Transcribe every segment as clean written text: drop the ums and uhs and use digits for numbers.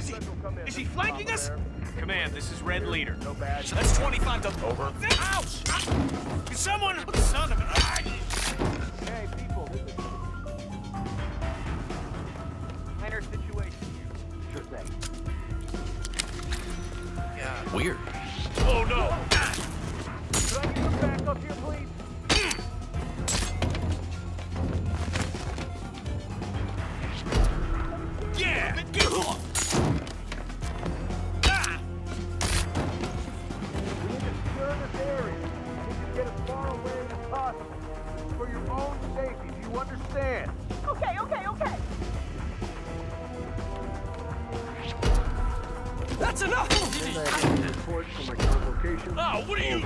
is he? Is he flanking us? Command, this is Red Leader. No bad. So that's 25 to... Over. Ouch! Can someone... Son of a... Hey, people, this is... minor situation here. Sure thing. Yeah. Weird. Oh, no! Could I get some backup here, please? Yeah! We need to secure this area. We need to get as far away as possible. For your own safety, do you understand? Okay. That's enough! Report from my current location. Oh, what are you...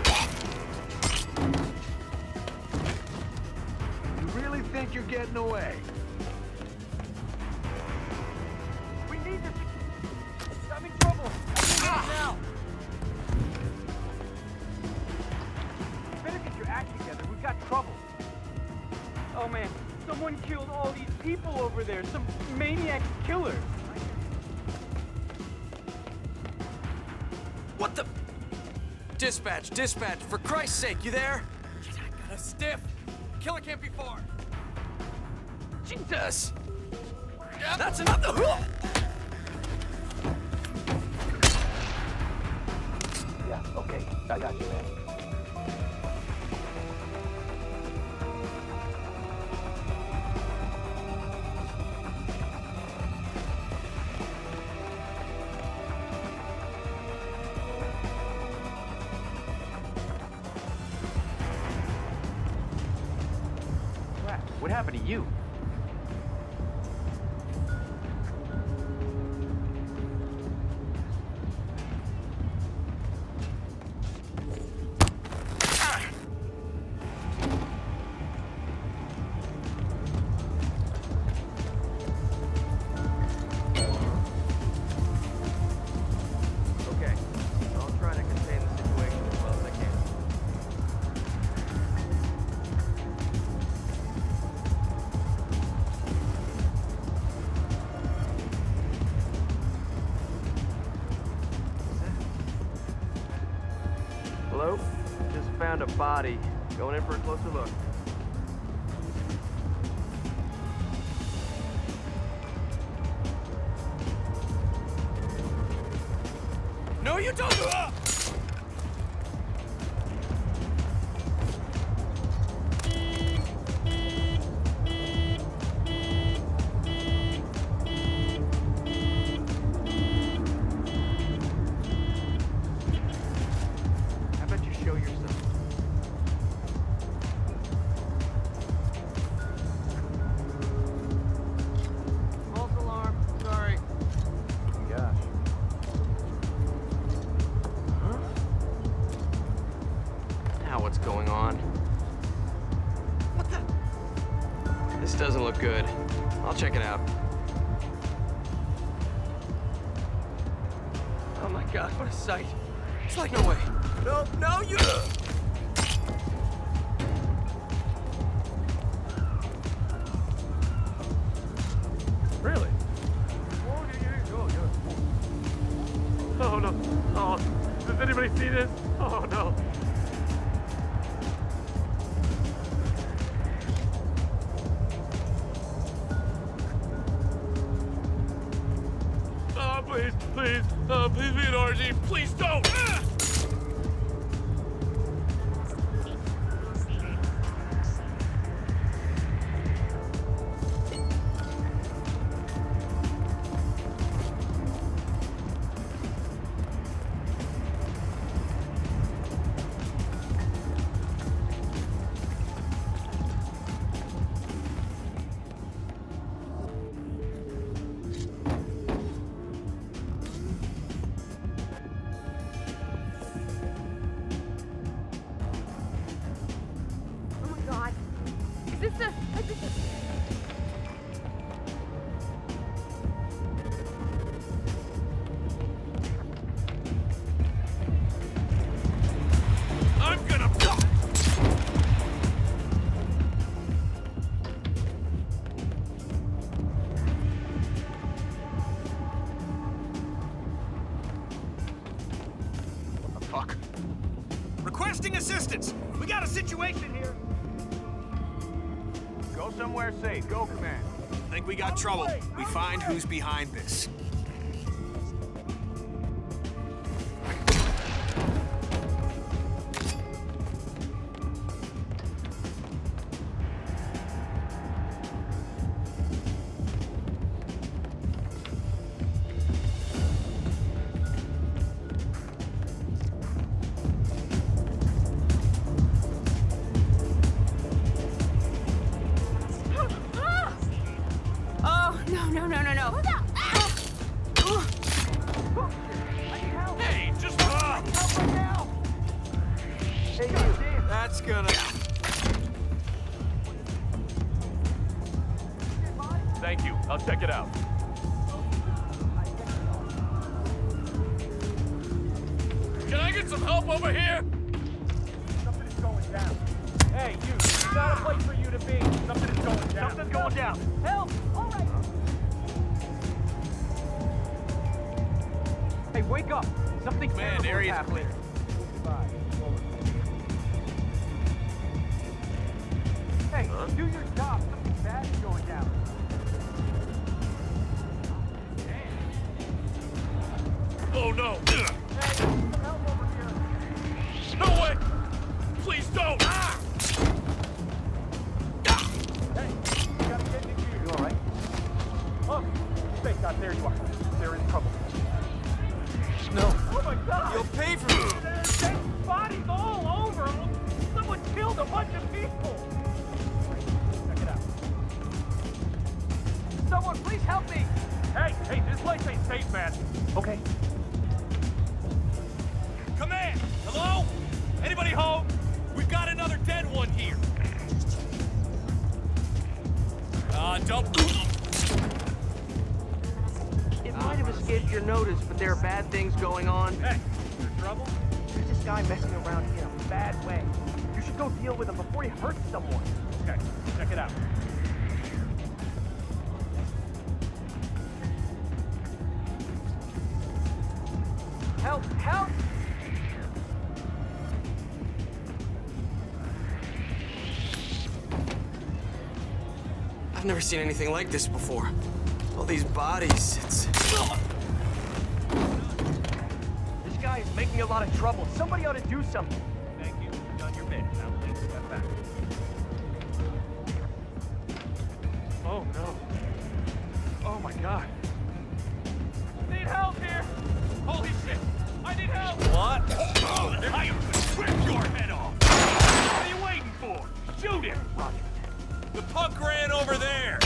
You really think you're getting away? We need to... I'm in trouble! Now! Better get your act together. We've got trouble. Oh man, someone killed all these people over there. Some maniac killer. What the? Dispatch, for Christ's sake, you there? Got a stiff. Killer can't be far. Jesus! That's another. Yeah, okay. I got you, man. What happened to you? Okay. I'll try to contain the situation as well as I can. Hello? Just found a body. Going in for a closer look. No, you don't! How about you show yourself? False alarm. Sorry. Gosh. Now what's going on? What the? This doesn't look good. I'll check it out. Oh my god, what a sight. It's like no way. No, you... Really? Oh no. Oh, does anybody see this? Oh no. Please be an RG. Please don't. Oh my god. Is this the... I'm gonna... Requesting assistance. We got a situation here. Go somewhere safe. Go, Command. I think we got trouble. We find who's behind this. That's gonna... Thank you. I'll check it out. Can I get some help over here? Something is going down. Hey, you. It's not a place for you to be. Something is going down. Something's going down. Help! All right. Hey, wake up. Something Man, area's happening. clear. Goodbye. Over. Hey, do your job. Something bad is going down. Oh no! Hey, some help over here. No way! Please don't! Hey, you gotta get into gear. You all right? Oh, thank God, there you are. They're in trouble. No. Oh my God! You'll pay for me! There's bodies all over. Someone killed a bunch of people. Check it out. Someone, please help me! Hey, this place ain't safe, man. Okay. Command! Hello? Anybody home? We've got another dead one here. Don't... It might have escaped your notice, but there are bad things going on. Hey, you in trouble? There's this guy messing around here in a bad way. You should go deal with him before he hurts someone. Okay, check it out. Help! Help! I've never seen anything like this before. All these bodies, it's... This guy is making a lot of trouble. Somebody ought to do something. Thank you. You've done your bit. Now please step back. Oh no. Oh my God. Need help here! Holy shit! I need help! What? I rip your head off! What are you waiting for? Shoot him! The punk ran over there!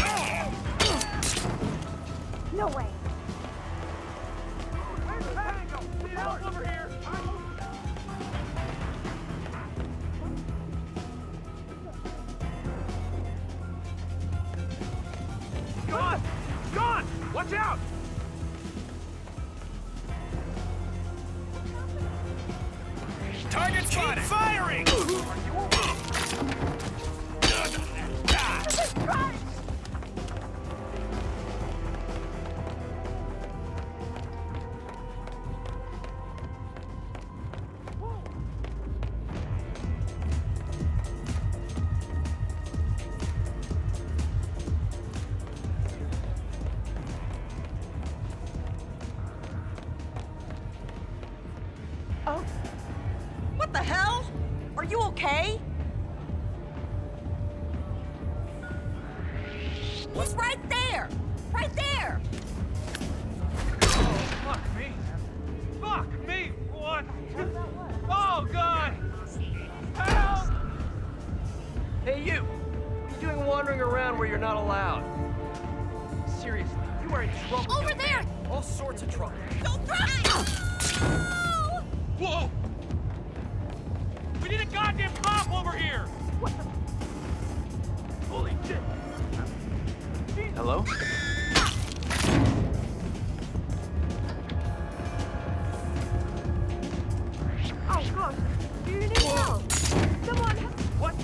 No way. Where's Tango? Need help over here! Gone! Gone! Watch out! Target spotted! Keep firing! Oh. What the hell? Are you okay? He's right there! Right there! Oh, fuck me. Fuck me! What? Oh, God! Help! Hey, you! What are you doing wandering around where you're not allowed? Seriously, you are in trouble. Over there! All sorts of trouble. Don't try! Whoa! We need a goddamn cop over here! What the? Holy shit! Hello? Oh gosh. Do you need help? Someone. What?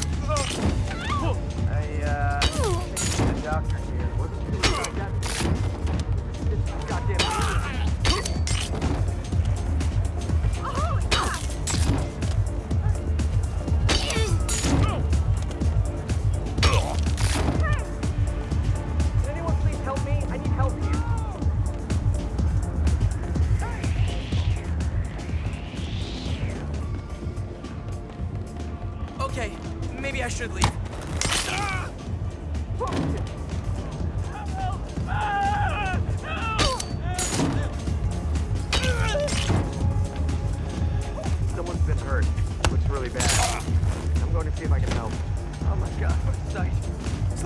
I think the doctor here. What's this goddamn?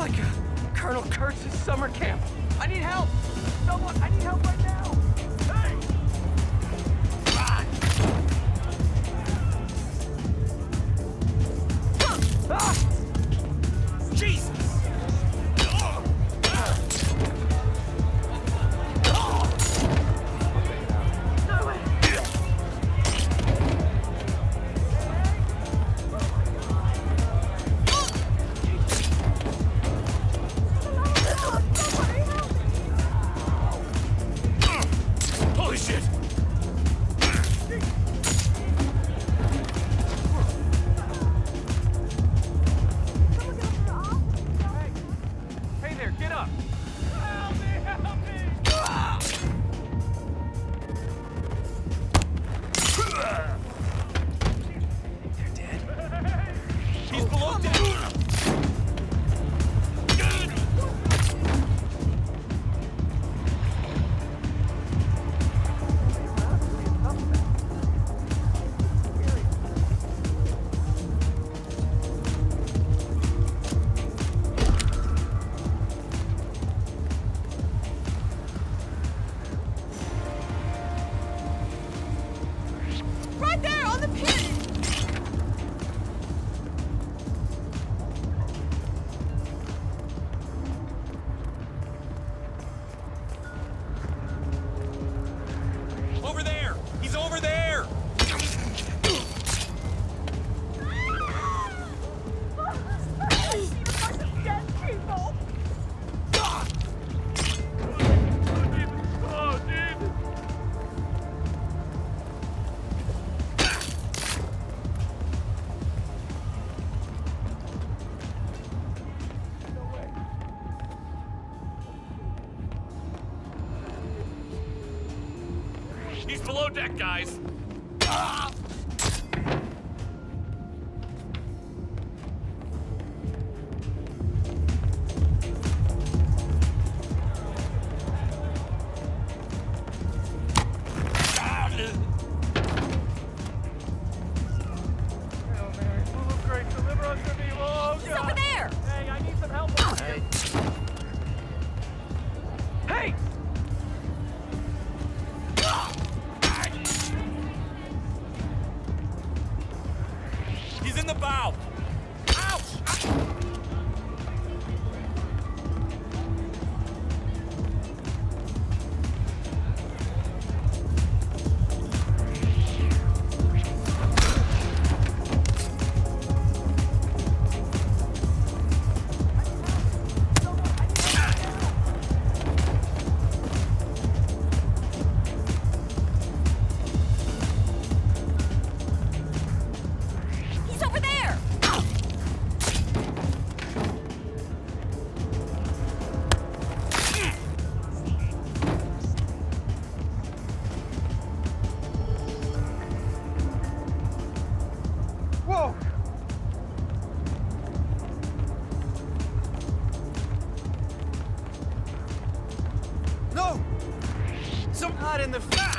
like Colonel Kurtz's summer camp. I need help. Someone, I need help right now. Hey! Jesus! Holy shit! Hey there, get up! Help me! Help me! They're dead. He's below deck! Right there on the pit! Over there! He's over there! Dead people! Oh, Jesus! He's below deck, guys! Hail Mary, full of grace, deliver us from evil. Oh, He's God. over there! Hey, I need some help. Hey. Hey! He's in the bow! Ouch! He's over there! Whoa! No! Some hot in the fat!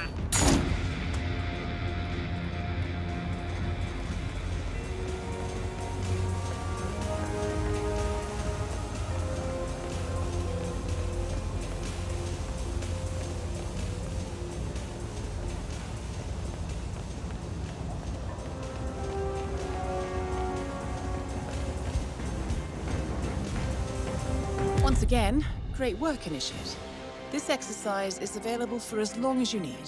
Once again, great work, Initiate. This exercise is available for as long as you need.